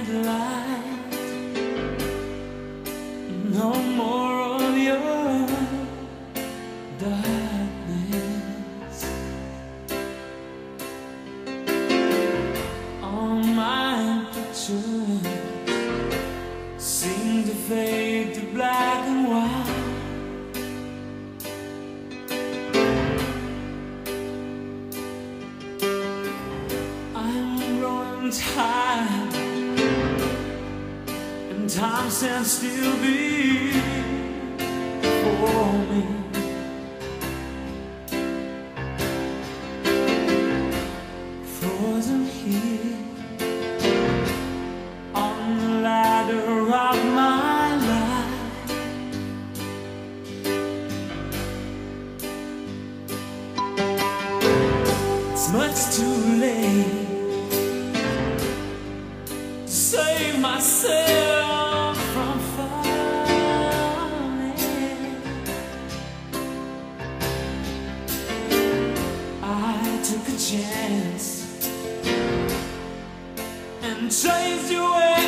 light, no more of your darkness. All my pictures seem to fade to black and white. Tired, and time stands still before me. Frozen here on the ladder of my life. It's much too late save myself from falling. I took a chance and chased you away.